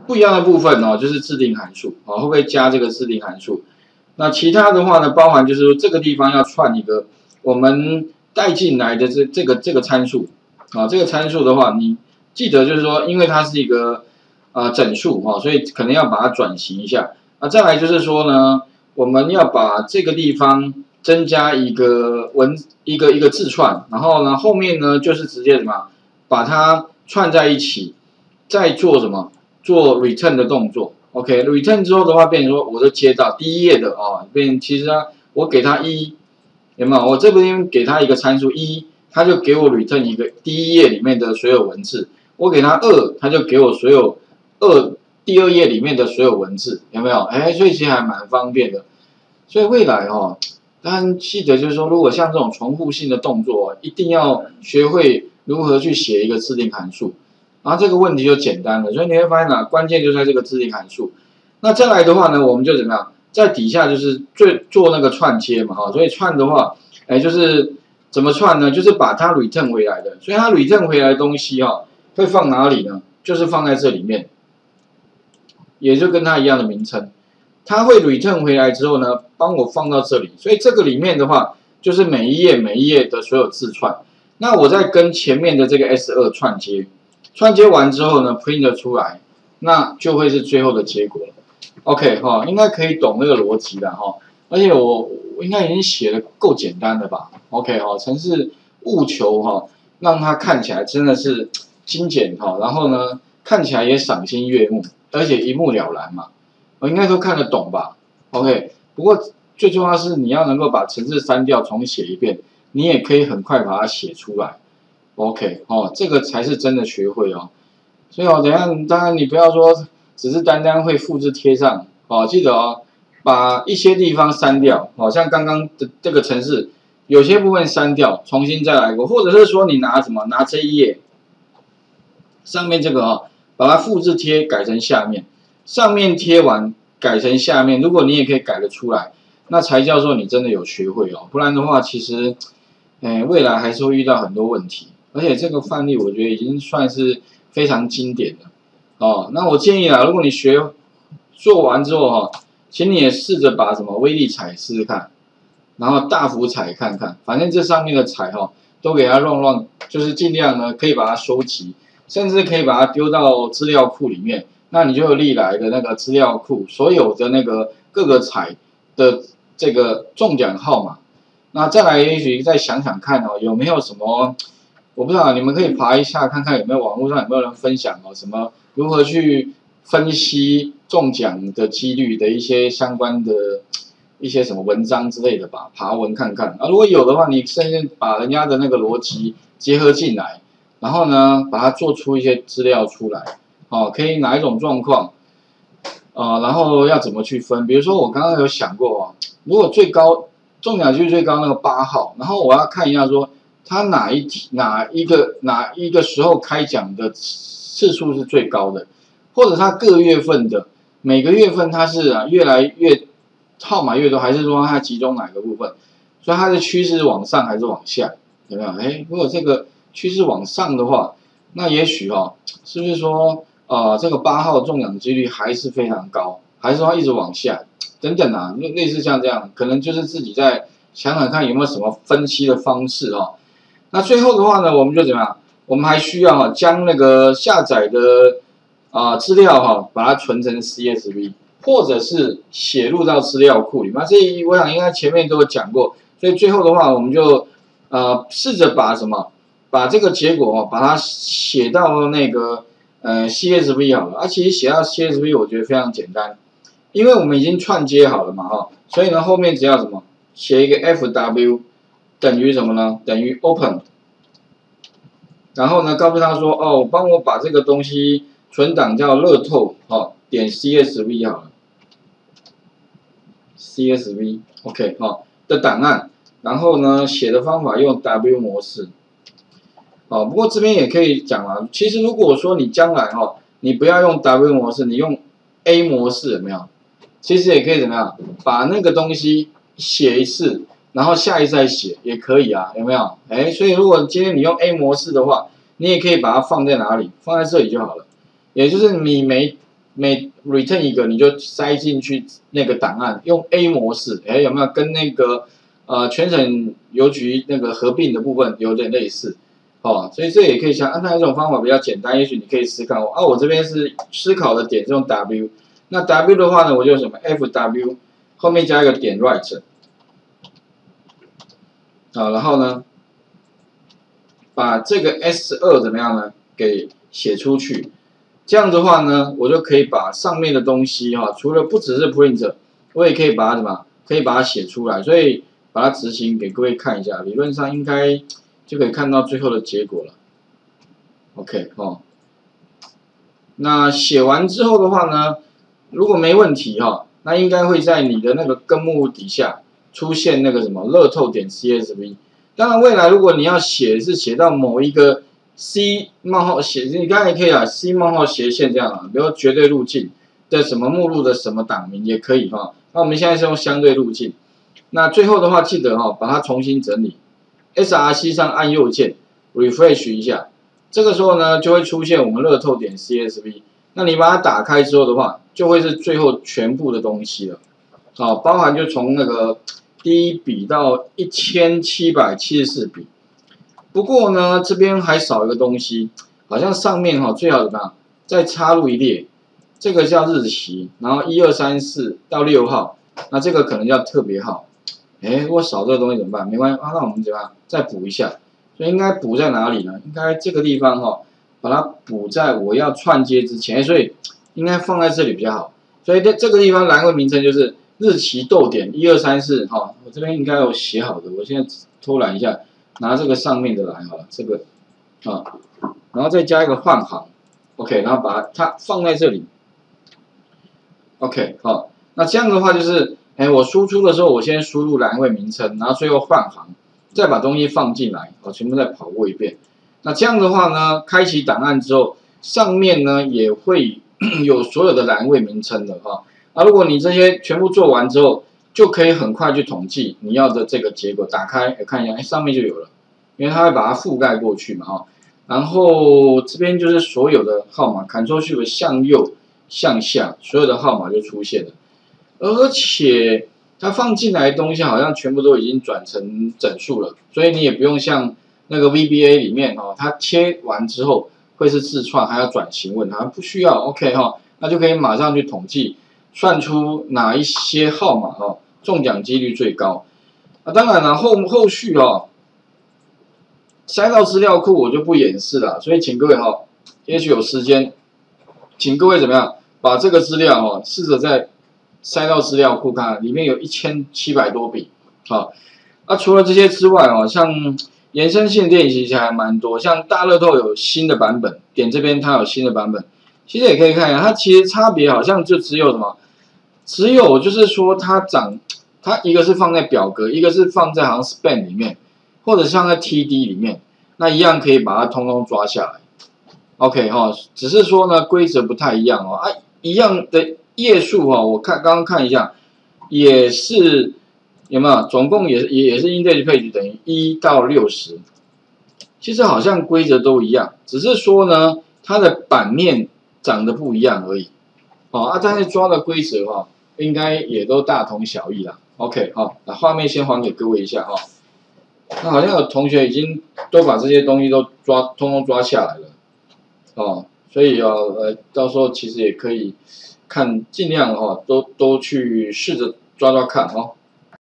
不一样的部分哦，就是自定函数啊，会不会加这个自定函数？那其他的话呢，包含就是说这个地方要串一个我们带进来的这个参数啊，这个参数的话，你记得就是说，因为它是一个整数哈，所以可能要把它转型一下。再来就是说呢，我们要把这个地方增加一个一个字串，然后呢后面呢就是直接什么把它串在一起，再做什么做 return 的动作。OK，return 之后的话，变成说我就接到第一页的哦，其实我给它1，有没有？我这边给它一个参数1，它就给我 return 一个第一页里面的所有文字。我给它2，它就给我所有第二页里面的所有文字，有没有？所以其实还蛮方便的。所以未来当然记得就是说，如果像这种重复性的动作，一定要学会如何去写一个自定函数。然后这个问题就简单了，所以你会发现关键就在这个自定函数。那再来的话呢，我们就怎么样，在底下就是做那个串接嘛，所以串的话，就是怎么串呢？就是把它 return 回来的，所以它 return 回来的东西会放哪里呢？就是放在这里面，也就跟它一样的名称，它会 return 回来之后呢，帮我放到这里，所以这个里面的话，就是每一页的所有字串。那我再跟前面的这个 S2 串接。串接完之后呢 ，print 出来，那就会是最后的结果了。OK 应该可以懂那个逻辑了而且我应该已经写的够简单了吧 ？OK 程式务求让它看起来真的是精简然后呢看起来也赏心悦目，而且一目了然嘛，我应该都看得懂吧 ？OK， 不过最重要是你要能够把程式删掉重写一遍，你也可以很快把它写出来。OK 这个才是真的学会所以等一下当然你不要说只是单单会复制贴上记得把一些地方删掉像刚刚的这个程式有些部分删掉，重新再来过，或者是说你拿这一页上面这个把它复制贴改成下面，上面贴完改成下面，如果你也可以改得出来，那才叫做你真的有学会不然的话其实未来还是会遇到很多问题。而且这个范例我觉得已经算是非常经典了那我建议如果你做完之后请你也试着把威力彩试试看，然后大幅彩看看，反正这上面的彩都给它乱，就是尽量呢可以把它收集，甚至可以把它丢到资料库里面，那你就有历来的那个资料库所有的那个各个彩的这个中奖号码。那再来也许再想想看有没有什么。我不知道你们可以爬一下看看有没有网络上有没有人分享什么如何去分析中奖的几率的一些相关的一些什么文章之类的吧，爬文看看如果有的话，你甚至把人家的那个逻辑结合进来，然后呢把它做出一些资料出来可以哪一种状况然后要怎么去分？比如说我刚刚有想过如果最高中奖几率最高那个8号，然后我要看一下说。它哪一个时候开奖的次数是最高的，或者它各月份的每个月份它是越来越号码越多，还是说它集中哪个部分？所以它的趋势往上还是往下？有没有？如果这个趋势往上的话，那也许是不是说这个8号中奖的几率还是非常高，还是说一直往下？等等类似像这样，可能就是自己再想想看有没有什么分析的方式那最后的话呢，我们就怎么样？我们还需要将那个下载的资料把它存成 CSV， 或者是写入到资料库里面。这我想应该前面都有讲过，所以最后的话，我们就试着把这个结果把它写到那个CSV 好了。其实写到 CSV 我觉得非常简单，因为我们已经串接好了嘛所以呢后面只要写一个 FW。等于什么呢？等于 open， 然后呢，告诉他说，帮我把这个东西存档叫乐透点 CSV 好了 ，CSV OK 的档案，然后呢，写的方法用 W 模式，不过这边也可以讲其实如果说你将来你不要用 W 模式，你用 A 模式有没有？其实也可以怎么样，把那个东西写一次。然后下一次再写也可以有没有？所以如果今天你用 A 模式的话，你也可以把它放在哪里？放在这里就好了。也就是你每 return 一个你就塞进去那个档案，用 A 模式，哎，有没有跟那个全省邮局那个合并的部分有点类似？哦，所以这也可以想，那一种方法比较简单，也许你可以思考我这边是思考的点是用 W， 那 W 的话呢，我就什么 FW 后面加一个点 right， 好，然后呢，把这个 S2怎么样呢？给写出去。这样的话呢，我就可以把上面的东西除了不只是 print， 我也可以把它可以把它写出来。所以把它执行给各位看一下，理论上应该就可以看到最后的结果了。OK 那写完之后的话呢，如果没问题那应该会在你的那个根目底下出现那个什么乐透点 CSV。当然，未来如果你要写到某一个 C 冒号斜，你刚才也可以C 冒号斜线这样比如绝对路径的什么目录的什么档名也可以那我们现在是用相对路径。那最后的话，记得把它重新整理 ，SRC 上按右键 refresh 一下，这个时候呢就会出现我们乐透点 CSV。那你把它打开之后的话，就会是最后全部的东西了。包含就从那个第一笔到1774笔。不过呢，这边还少一个东西，好像上面最好怎么样，再插入一列，这个叫日期，然后1、2、3、4到6号，那这个可能叫特别号。如果少这个东西怎么办？没关系那我们怎么样？再补一下。所以应该补在哪里呢？应该这个地方把它补在我要串接之前，所以应该放在这里比较好。所以在这个地方栏位名称就是日期逗点1、2、3、4我这边应该有写好的，我现在偷懒一下。拿这个上面的来这个然后再加一个换行 ，OK， 然后把它放在这里 ，OK， 那这样的话就是，我输出的时候我先输入栏位名称，然后最后换行，再把东西放进来，全部再跑过一遍。那这样的话呢，开启档案之后，上面呢也会有所有的栏位名称的如果你这些全部做完之后，就可以很快去统计你要的这个结果。打开看一下，上面就有了，因为它会把它覆盖过去嘛然后这边就是所有的号码 ，Ctrl+Shift 向右向下，所有的号码就出现了。而且它放进来的东西好像全部都已经转成整数了，所以你也不用像那个 VBA 里面它切完之后会是字串，还要转型问它，不需要 OK 那就可以马上去统计。算出哪一些号码中奖几率最高当然了，后续塞到资料库我就不演示了，所以请各位也许有时间，请各位怎么样把这个资料试着再塞到资料库看，里面有1700多笔除了这些之外像延伸性练习其实还蛮多，像大乐透有新的版本，点这边它有新的版本。其实也可以看一下，它其实差别好像就只有什么，只有就是说它一个是放在表格，一个是放在好像 span 里面，或者像在 TD 里面，那一样可以把它通通抓下来。OK 只是说呢规则不太一样一样的页数我刚刚看一下，也是有没有？总共也是 index page 等于1到60，其实好像规则都一样，只是说呢它的版面长得不一样而已，但是抓的规则应该也都大同小异啦。OK， 那画面先还给各位一下那好像有同学已经都把这些东西都通通抓下来了，所以到时候其实也可以看，尽量都去试着抓看